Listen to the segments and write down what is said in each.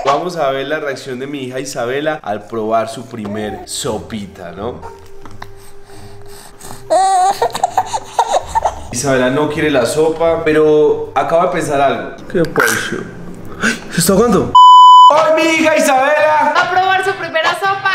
Vamos a ver la reacción de mi hija Isabela al probar su primer sopita, ¿no? Isabela no quiere la sopa, pero acaba de pensar algo. ¿Qué pasó? ¡Ay! ¿Se está ahogando? ¡Hoy mi hija Isabela! ¡Va a probar su primera sopa!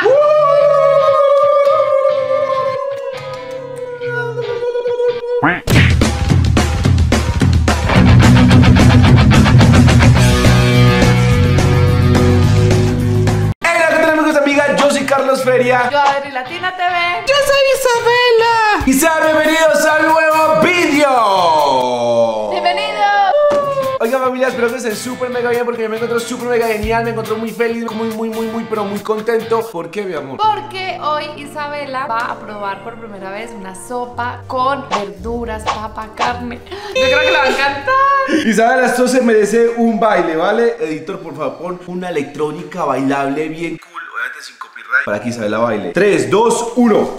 Carlos Feria. Yo Adri Latina TV. Yo soy Isabela. Y sean bienvenidos al nuevo vídeo. Bienvenidos. Oigan familia, espero que estén súper mega bien porque yo me encuentro súper mega genial. Me encuentro muy feliz, pero muy contento. ¿Por qué, mi amor? Porque hoy Isabela va a probar por primera vez una sopa con verduras, papa, carne. Yo creo que le va a encantar. Isabela, esto se merece un baile, ¿vale? Editor, por favor, pon una electrónica bailable bien cool. Obviamente sin copyright, para que Isabela baile. 3, 2, 1.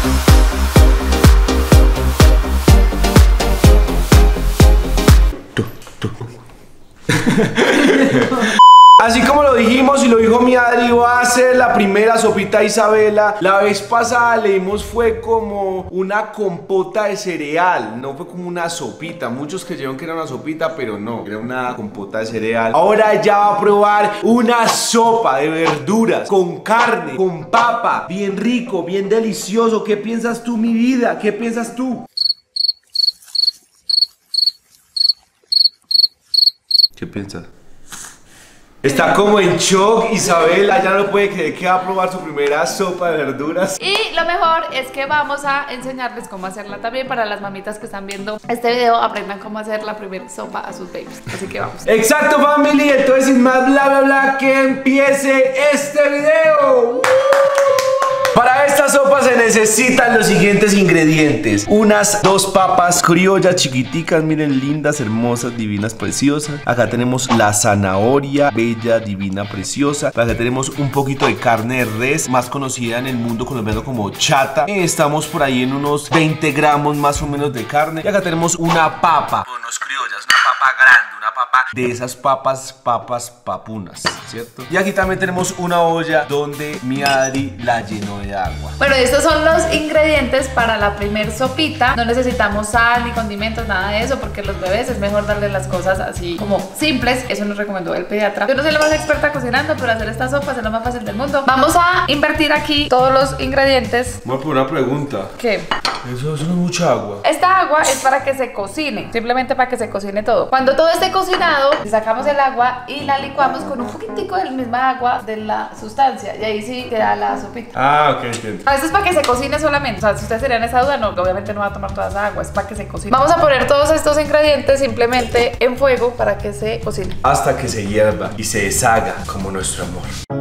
Así como lo dijimos y lo dijo mi Adri, va a ser la primera sopita Isabela. La vez pasada le dimos fue como una compota de cereal, no fue como una sopita. Muchos creyeron que era una sopita, pero no, era una compota de cereal. Ahora ella va a probar una sopa de verduras, con carne, con papa, bien rico, bien delicioso. ¿Qué piensas tú, mi vida? ¿Qué piensas tú? ¿Qué piensas? Está como en shock, Isabela, ya no puede creer que va a probar su primera sopa de verduras. Y lo mejor es que vamos a enseñarles cómo hacerla también para las mamitas que están viendo este video, aprendan cómo hacer la primera sopa a sus babies. Así que vamos. Exacto, family, entonces sin más bla bla bla, que empiece este video. Para esta sopa se necesitan los siguientes ingredientes: unas 2 papas criollas chiquiticas, miren, lindas, hermosas, divinas, preciosas. Acá tenemos la zanahoria bella, divina, preciosa. Acá tenemos un poquito de carne de res, más conocida en el mundo colombiano como chata. Estamos por ahí en unos 20 gramos más o menos de carne. Y acá tenemos una papa, unos criollas, una papa grande, una papa de esas papas papunas, ¿cierto? Y aquí también tenemos una olla donde mi Adri la llenó de agua. Bueno, estos son los ingredientes para la primer sopita. No necesitamos sal ni condimentos, nada de eso, porque los bebés es mejor darles las cosas así como simples. Eso nos recomendó el pediatra. Yo no soy la más experta cocinando, pero hacer esta sopa es lo más fácil del mundo. Vamos a invertir aquí todos los ingredientes. Voy a poner una pregunta. ¿Qué? Eso no es mucha agua. Esta agua es para que se cocine, simplemente para que se cocine todo. Cuando todo esté cocinado, sacamos el agua y la licuamos con un poquitico de la misma agua de la sustancia, y ahí sí queda la sopita. Ah, ok, entiendo. Esto es para que se cocine solamente. O sea, si ustedes tenían esa duda, no, obviamente no va a tomar toda esa agua, es para que se cocine. Vamos a poner todos estos ingredientes simplemente en fuego para que se cocine hasta que se hierva y se deshaga como nuestro amor.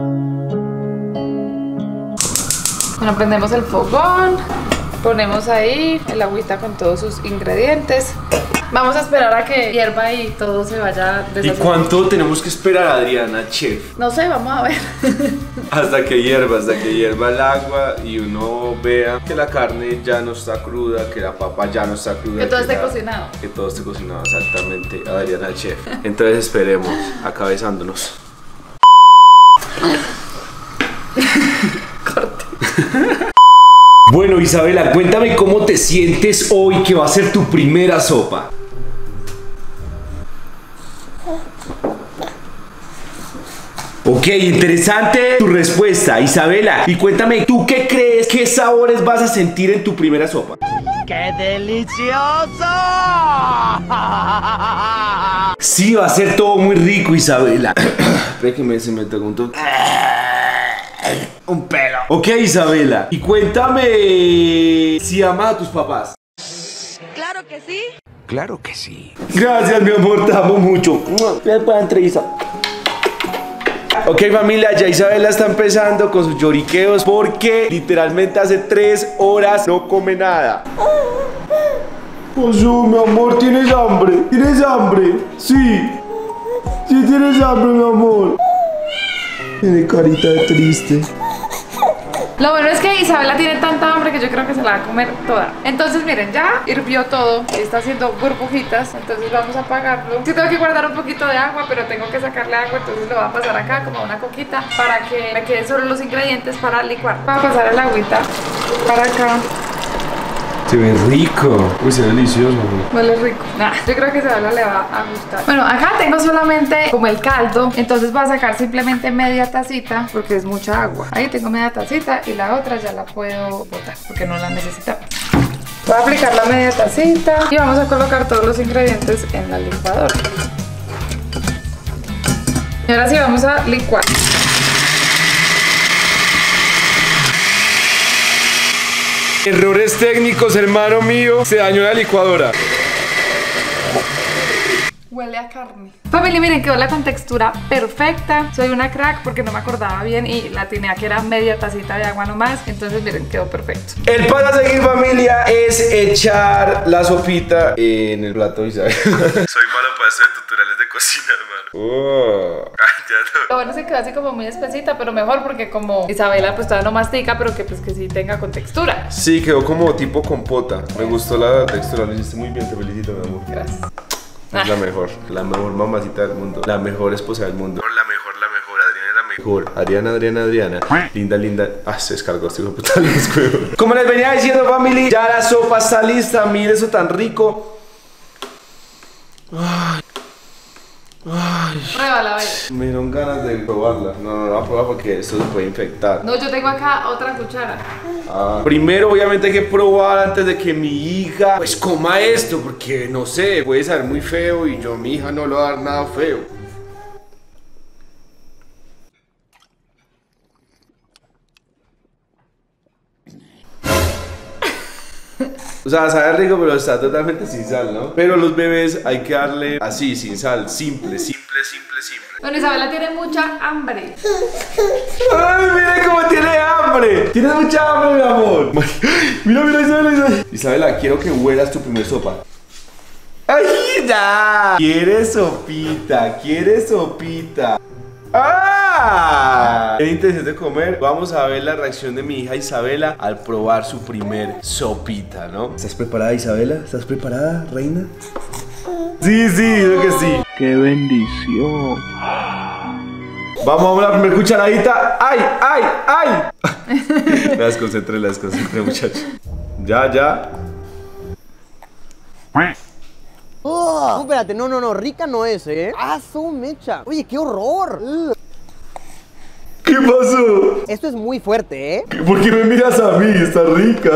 Bueno, prendemos el fogón, ponemos ahí el agüita con todos sus ingredientes. Vamos a esperar a que hierva y todo se vaya deshaciendo. ¿Y cuánto tenemos que esperar, Adriana, chef? No sé, vamos a ver. Hasta que hierva el agua y uno vea que la carne ya no está cruda, que la papa ya no está cruda. Que todo esté cocinado. Que todo esté cocinado, exactamente, Adriana, chef. Entonces esperemos, acá besándonos. Corte. Bueno, Isabela, cuéntame cómo te sientes hoy que va a ser tu primera sopa. Ok, interesante tu respuesta, Isabela. Y cuéntame, ¿tú qué crees? ¿Qué sabores vas a sentir en tu primera sopa? ¡Qué delicioso! Sí, va a ser todo muy rico, Isabela. Espera que se me tocó un pelo. Ok, Isabela. Y cuéntame si amas a tus papás. ¡Claro que sí! Claro que sí. Gracias, mi amor, te amo mucho. Ok, familia, ya Isabela está empezando con sus lloriqueos porque literalmente hace 3 horas no come nada. Pues mi amor, ¿tienes hambre? ¿Tienes hambre? Sí. Sí tienes hambre, mi amor. Tiene carita de triste. Lo bueno es que Isabela tiene tanta hambre que yo creo que se la va a comer toda. Entonces miren, ya hirvió todo y está haciendo burbujitas. Entonces vamos a apagarlo. Sí tengo que guardar un poquito de agua, pero tengo que sacarle agua. Entonces lo voy a pasar acá como a una coquita para que me queden solo los ingredientes para licuar. Voy a pasar el agüita para acá. Se ve rico. Uy, se ve delicioso. Huele rico. Yo creo que a Isabela le va a gustar. Bueno, acá tengo solamente como el caldo. Entonces voy a sacar simplemente media tacita porque es mucha agua. Ahí tengo media tacita y la otra ya la puedo botar porque no la necesitamos. Voy a aplicar la media tacita y vamos a colocar todos los ingredientes en la licuadora. Y ahora sí vamos a licuar. Errores técnicos, hermano mío. Se dañó la licuadora. Huele a carne. Familia, miren, quedó la contextura perfecta. Soy una crack porque no me acordaba bien y la tenía que era media tacita de agua nomás. Entonces, miren, quedó perfecto. El paso a seguir, familia, es echar la sopita en el plato, Isabel. Soy malo para hacer tutoriales de cocina, hermano. Lo bueno es que quedó así como muy espesita, pero mejor porque como Isabela pues todavía no mastica, pero que pues que sí tenga contextura. Sí, quedó como tipo compota. Me gustó la textura, lo hiciste muy bien, te felicito, mi amor. Gracias. Es la mejor mamacita del mundo, la mejor esposa del mundo. La mejor, Adriana es la mejor. Adriana. Linda. Ah, se descargó este hijo de puta los huevos. Como les venía diciendo, family, ya la sopa está lista. Miren eso tan rico. Pruébala, a ver. Me dieron ganas de probarla. No la voy a probar porque esto se puede infectar. No, yo tengo acá otra cuchara. Primero, obviamente, hay que probar antes de que mi hija pues coma esto, porque no sé, puede saber muy feo y yo a mi hija no le voy a dar nada feo. O sea, sabe rico, pero está totalmente sin sal, ¿no? Pero los bebés hay que darle así, sin sal, simple. Bueno, Isabela tiene mucha hambre. ¡Ay, mira cómo tiene hambre! Tienes mucha hambre, mi amor. Mira, Isabela. Isabela, quiero que huelas tu primer sopa. ¡Ay, ya! ¿Quieres sopita? ¡Ah! En intención de comer, vamos a ver la reacción de mi hija Isabela al probar su primer sopita, ¿no? ¿Estás preparada, Isabela? ¿Estás preparada, reina? Sí, creo que sí. ¡Qué bendición! Vamos a la primera cucharadita. ¡Ay! Las concentré, muchachos. Ya. Oh, espérate, no, rica no es, ¿eh? ¡Ah, su mecha! Oye, qué horror. ¿Qué pasó? Esto es muy fuerte, ¿eh? ¿Por qué me miras a mí? Está rica.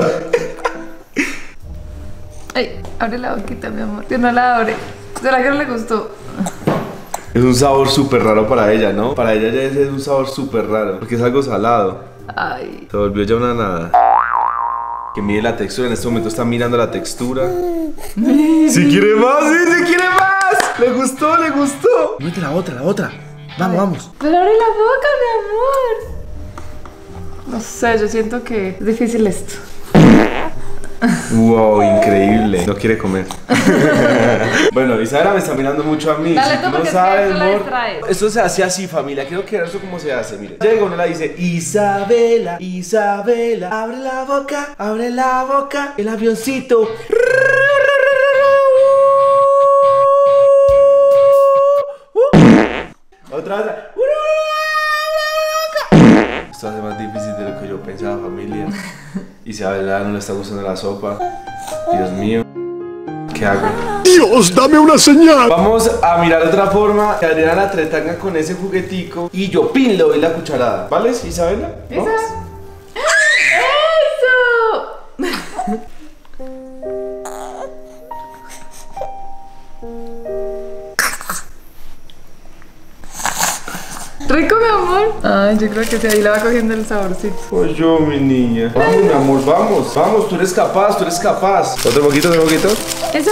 Ay, abre la boquita, mi amor. Que no la abre. ¿Será que no le gustó? Es un sabor súper raro para ella, ¿no? Para ella ya es un sabor súper raro, porque es algo salado. Ay. Se volvió ya una nada. Que mire la textura, en este momento está mirando la textura. Si quiere más, si quiere más. Le gustó. Mete la otra. Vamos. Pero abre la boca, mi amor. No sé, yo siento que es difícil esto. Wow, increíble. No quiere comer. Bueno, Isabela me está mirando mucho a mí. Dale si tú, tú no porque sabes, es que amor. la distraes. Esto se hace así, familia. Quiero que vean esto cómo se hace. Mire, llega uno y la dice: Isabela, abre la boca. El avioncito. Otra. Esto hace más difícil de lo que yo pensaba, familia. Isabela no le está gustando la sopa. Dios mío. ¿Qué hago? ¡Dios, dame una señal! Vamos a mirar de otra forma. Que Adriana la tretanga con ese juguetico. Y yo le doy la cucharada. ¿Vale, Isabela? ¿Vamos? ¡Eso! ¿Rico, mi amor? Ay, yo creo que sí, ahí la va cogiendo el saborcito. Pues yo, mi niña. Vamos, mi amor, vamos. Tú eres capaz. Otro poquito. Eso.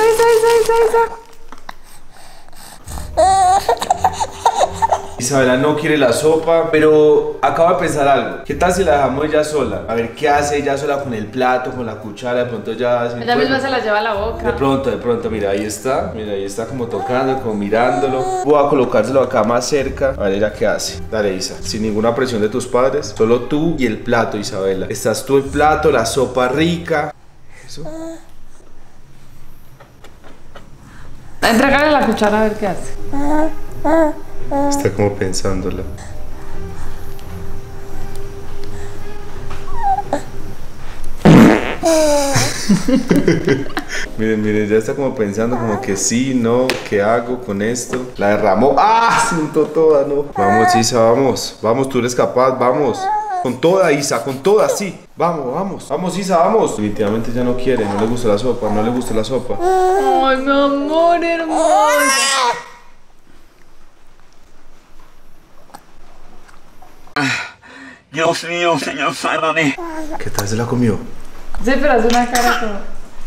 Isabela no quiere la sopa, pero acabo de pensar algo. ¿Qué tal si la dejamos ella sola? A ver qué hace ella sola con el plato, con la cuchara, de pronto ya hace. Ella misma se la lleva a la boca. De pronto, mira, ahí está como tocando, como mirándolo. Voy a colocárselo acá más cerca. A ver ella qué hace. Dale, Isa, sin ninguna presión de tus padres, solo tú y el plato, Isabela. Estás tú el plato, la sopa rica. Eso. Entrégale la cuchara a ver qué hace. Está como pensándolo. Miren, ya está como pensando como que sí, no, ¿qué hago con esto? La derramó. ¡Ah! Se untó toda, no. Vamos, Isa, vamos. Vamos, tú eres capaz, vamos. Con toda, Isa, con toda, sí. Vamos. Vamos, Isa, vamos. Definitivamente ya no quiere, no le gusta la sopa, no le gusta la sopa. Ay, mi amor hermoso. Dios mío, señor, sálvame. ¿Qué tal se la comió? Sí, pero hace una cara como...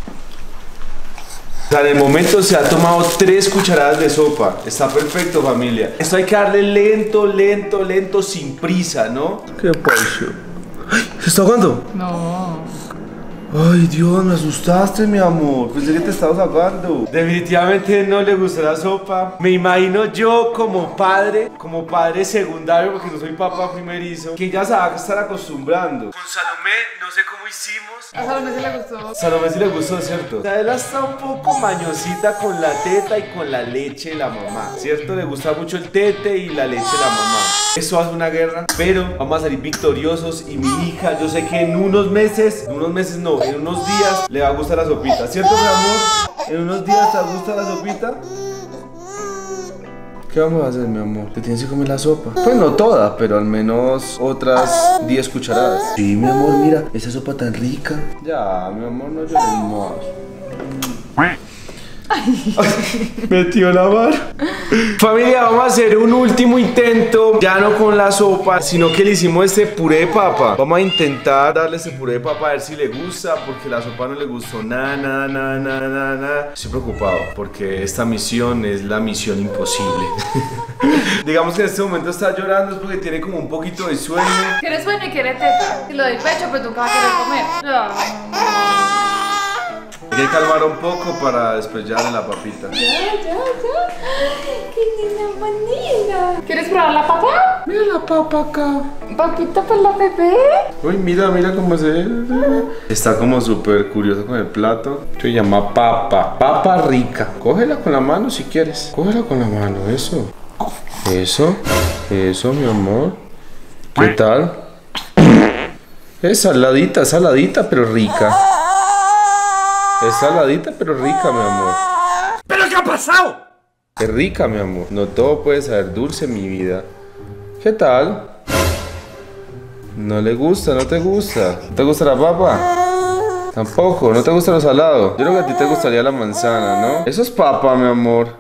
O sea, en el momento se ha tomado 3 cucharadas de sopa. Está perfecto, familia. Esto hay que darle lento, sin prisa, ¿no? ¿Qué pasó? ¡Ay! ¿Se está ahogando? No. Ay, Dios, me asustaste, mi amor. Pensé que te estabas ahogando. Definitivamente no le gusta la sopa. Me imagino yo como padre secundario, porque no soy papá primerizo, que ya se va a estar acostumbrando. Con Salomé, no sé cómo hicimos. A Salomé sí le gustó. Salomé sí le gustó, ¿cierto? Ella está un poco mañosita con la teta y con la leche de la mamá, ¿cierto? Le gusta mucho el tete y la leche de la mamá. Eso hace una guerra, pero vamos a salir victoriosos. Y mi hija, yo sé que en unos días le va a gustar la sopita, ¿cierto, mi amor? ¿En unos días te gusta la sopita? ¿Qué vamos a hacer, mi amor? Te tienes que comer la sopa. Pues no toda, pero al menos otras 10 cucharadas. Sí, mi amor, mira, esa sopa tan rica. Ya, mi amor, no lloremos. Metió la mano. Familia, vamos a hacer un último intento. Ya no con la sopa, sino que le hicimos este puré de papa. Vamos a intentar darle este puré de papa a ver si le gusta, porque la sopa no le gustó nada. Estoy preocupado porque esta misión es la misión imposible. Digamos que en este momento está llorando es porque tiene como un poquito de sueño. Quiere sueño y quiere teta. Si lo doy pecho, pues nunca va a querer comer. Hay que calmar un poco para después ya darle la papita. Ya. Qué niña bonita. ¿Quieres probar la papa? Mira la papa acá. Papita para la bebé. Uy, mira cómo se ve. Está como súper curiosa con el plato. Se llama papa. Papa rica. Cógela con la mano si quieres. Cógela con la mano, eso. Eso, mi amor. ¿Qué tal? Es saladita, pero rica. Es saladita, pero rica, mi amor. ¿Pero qué ha pasado? Es rica, mi amor. No todo puede saber dulce, mi vida. ¿Qué tal? No le gusta, no te gusta. ¿No te gusta la papa? Tampoco, no te gusta lo salado. Yo creo que a ti te gustaría la manzana, ¿no? Eso es papa, mi amor.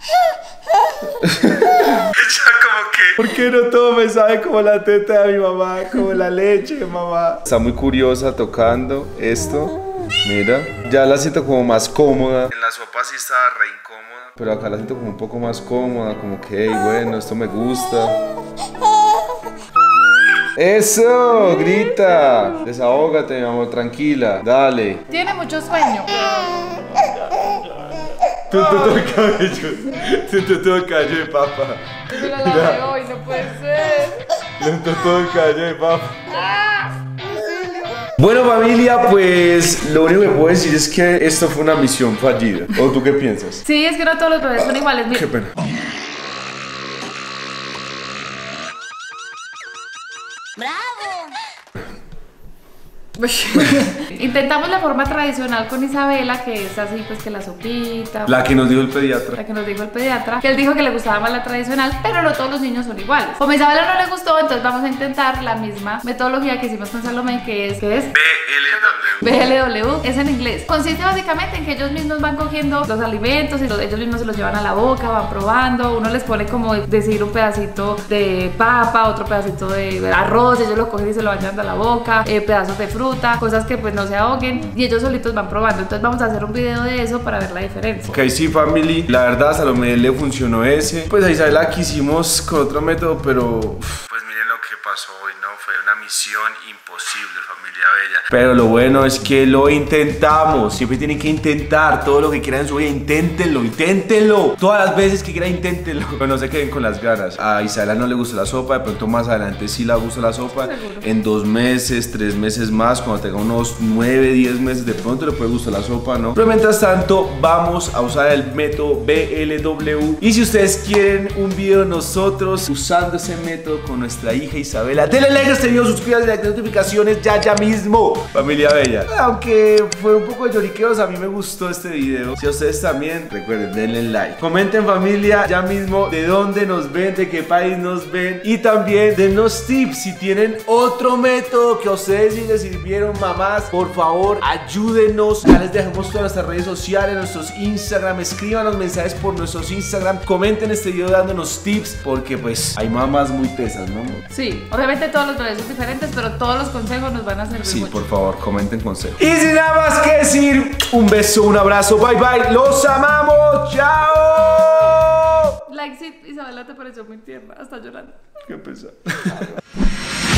¿Por qué no todo me sabe como la teta de mi mamá? Como la leche de mamá. Está muy curiosa tocando esto. Mira, ya la siento como más cómoda. En la sopa sí estaba re incómoda, pero acá la siento como un poco más cómoda. Como que, hey, bueno, esto me gusta. ¡Eso! ¡Grita! Desahógate, mi amor, tranquila. Dale. Tiene mucho sueño. Tú todo el cabello. Tú todo el cabello de papa. Yo me la lavé hoy, no puede ser. Tú todo el cabello de papa. Bueno, familia, pues lo único que puedo decir es que esto fue una misión fallida. ¿O tú qué piensas? Sí, es que no todos los bebés son iguales. Qué pena. Intentamos la forma tradicional con Isabela, que es así, pues que la sopita. La que nos dijo el pediatra. La que nos dijo el pediatra. Que él dijo que le gustaba más la tradicional, pero no todos los niños son iguales. Como a Isabela no le gustó, entonces vamos a intentar la misma metodología que hicimos con Salomé, que es... BLW. BLW es en inglés. Consiste básicamente en que ellos mismos van cogiendo los alimentos y ellos mismos se los llevan a la boca, van probando. Uno les pone como decir un pedacito de papa, otro pedacito de arroz, ellos lo cogen y se lo van llevando a la boca, pedazos de fruta, cosas que pues no se ahoguen y ellos solitos van probando. Entonces vamos a hacer un video de eso para ver la diferencia. Ok, sí, family, la verdad a Salomé le funcionó ese. Pues a Isabela quisimos con otro método, pero pues miren lo que pasó hoy, ¿no? Fue una misión imposible, familia bella. Pero lo bueno es que lo intentamos. Siempre tienen que intentar todo lo que quieran en su vida. Inténtenlo, inténtenlo. Todas las veces que quieran, inténtenlo. Pero no se queden con las ganas. A Isabela no le gusta la sopa. De pronto más adelante sí le gusta la sopa. Seguro. En 2 meses, 3 meses más, cuando tenga unos 9, 10 meses, de pronto le puede gustar la sopa, ¿no? Pero mientras tanto, vamos a usar el método BLW. Y si ustedes quieren un video de nosotros usando ese método con nuestra hija Isabela, denle like a este video, suscríbanse, like, notificaciones ya mismo, familia bella. Aunque fue un poco de lloriqueos, a mí me gustó este video. Si a ustedes también, recuerden, denle like. Comenten, familia, ya mismo de dónde nos ven, de qué país nos ven. Y también denos tips. Si tienen otro método que a ustedes sí les sirvieron, mamás, por favor, ayúdenos. Ya les dejamos todas nuestras redes sociales, nuestros Instagram. Escríbanos mensajes por nuestros Instagram. Comenten este video dándonos tips, porque pues hay mamás muy tesas, ¿no? Sí, obviamente todos los bebés son diferentes, pero todos los consejos nos van a servir Sí, mucho. por favor, comenten consejos. Y sin nada más que decir, un beso, un abrazo, bye bye, los amamos, chao. Like, sí, Isabela te pareció muy tierna, hasta llorando. Qué pesado.